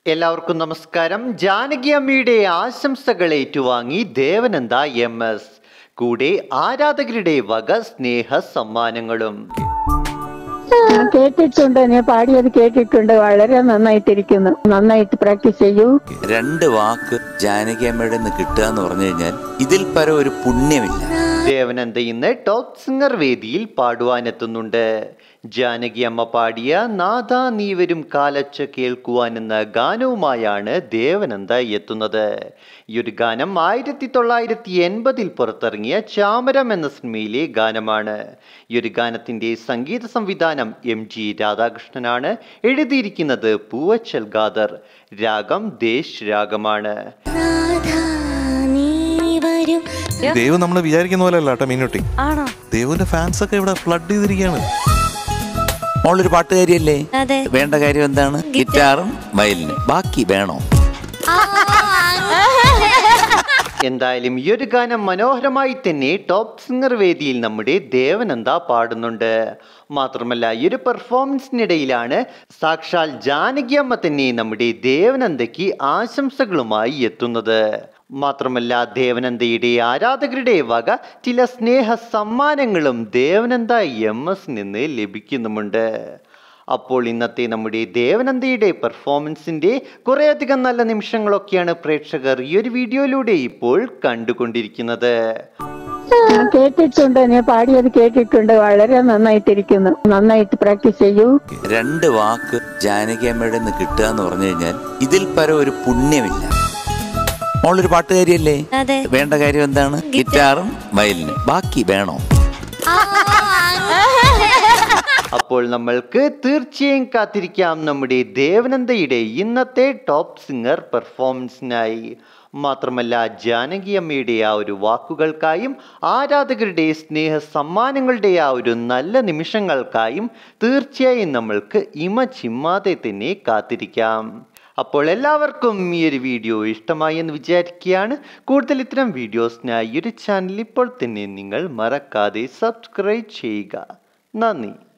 എല്ലാവർക്കും നമസ്കാരം. ജാനകി അമ്മയുടെ ആശംസകൾ ഏറ്റുവാങ്ങി ദേവനന്ദ MS. കൂടെ ആരാധകരുടെ വക സ്നേഹ സമ്മാനങ്ങളും. കേട്ടിട്ടുണ്ട്, ഞാൻ പാടിയത് കേട്ടിട്ടുണ്ട്. വളരെ നന്നായിട്ടിരിക്കുന്നു. നന്നായിട്ട് പ്രാക്ടീസ് ചെയ്യൂ. 2 വാക്ക് ജാനകി അമ്മയുടെ നിന്ന് കിട്ടുക എന്ന് പറഞ്ഞു കഴിഞ്ഞാൽ ഇതിൽ പരം ഒരു പുണ്യമില്ല. ദേവനന്ദ ഇന്ന് ടോപ്പ് സിംഗർ വേദിയിൽ പാടുവാനെത്തുന്നുണ്ട്. ജാനകി അമ്മ പാടിയ നാദാ നീ വരും കാലച്ച കേൾക്കുവാൻ എന്ന ഗാനവുമായാണ് ദേവനന്ദ എത്തുന്നത്. ഈ ഒരു ഗാനം 1980 പുറത്തിറങ്ങിയ ചാമരം എന്ന സിനിമയിലെ ഗാനമാണ്. ഈ ഒരു ഗാനത്തിന്റെ സംഗീത സംവിധാനം MG രാധാകൃഷ്ണനാണ്. എഴുതിയിരിക്കുന്നത് പൂവച്ചൽ ഖാദർ. രാഗം ദേശ് രാഗമാണ്. ദേവ് നമ്മള് വിചാരിക്കുന്ന പോലെ അല്ല കേട്ടോ മീനുട്ടി. ദേവിന്റെ ഫാൻസ് ഒക്കെ ഇവിടെ ഫ്ലഡ് ചെയ്തിരിക്കുകയാണ്. മോളൊരു പാട്ടുകാരിയല്ലേ? വേണ്ട കാര്യം എന്താണ്? ഗിറ്റാറും വയലിനും. ബാക്കി വേണോ? എന്തായാലും ഈ ഒരു ഗാനം മനോഹരമായി തന്നെ ടോപ്പ് സിംഗർ വേദിയിൽ നമ്മുടെ ദേവനന്ദ പാടുന്നുണ്ട്. മാത്രമല്ല ഈ ഒരു പെർഫോമൻസിനിടയിലാണ് സാക്ഷാൽ ജാനകി അമ്മ തന്നെ നമ്മുടെ ദേവനന്ദയ്ക്ക് ആശംസകളുമായി എത്തുന്നത്. മാത്രമല്ല ദേവനന്ദയുടെ ആരാധകരുടെ വക ചില സ്നേഹ സമ്മാനങ്ങളും ദേവനന്ദ MS നിന്ന് ലഭിക്കുന്നുമുണ്ട്. അപ്പോൾ ഇന്നത്തെ നമ്മുടെ ദേവനന്ദയുടെ പെർഫോമൻസിന്റെ കുറേയധികം നല്ല നിമിഷങ്ങളൊക്കെയാണ് പ്രേക്ഷകർ ഈ ഒരു വീഡിയോയിലൂടെ ഇപ്പോൾ കണ്ടുകൊണ്ടിരിക്കുന്നത്. കേട്ടിട്ടുണ്ട്, ഞാൻ പാടിയത് കേട്ടിട്ടുണ്ട്. വളരെ നന്നായിട്ടിരിക്കുന്നു. നന്നായിട്ട് പ്രാക്ടീസ് ചെയ്യൂ. 2 വാക്ക് ജാനകി അമ്മയുടെ നിന്ന് കിട്ടുക എന്ന് പറഞ്ഞു കഴിഞ്ഞാൽ ഇതിൽ പരം ഒരു പുണ്യമില്ല. മോളൊരു പാട്ടുകാരിയല്ലേ? വേണ്ട കാര്യം എന്താണ്? ഗിറ്റാറും വയലിനും. ബാക്കി വേണോ? അപ്പോൾ നമ്മൾക്ക് തീർച്ചയായും കാത്തിരിക്കാം നമ്മുടെ ദേവനന്ദയുടെ ഇന്നത്തെ ടോപ്പ് സിംഗർ പെർഫോമൻസിനായി. മാത്രമല്ല ജാനകി അമ്മയുടെ ആ ഒരു വാക്കുകൾക്കായും ആരാധകരുടെ സ്നേഹ സമ്മാനങ്ങളുടെ ആ ഒരു നല്ല നിമിഷങ്ങൾക്കായും തീർച്ചയായും നമ്മൾക്ക് ചിമ്മാതെ തന്നെ കാത്തിരിക്കാം. അപ്പോൾ എല്ലാവർക്കും ഈ ഒരു വീഡിയോ ഇഷ്ടമായി എന്ന് വിചാരിക്കുകയാണ്. കൂടുതൽ ഇത്തരം വീഡിയോസിനായി ഈ ഒരു ചാനൽ ഇപ്പോൾ തന്നെ നിങ്ങൾ മറക്കാതെ സബ്സ്ക്രൈബ് ചെയ്യുക. നന്ദി.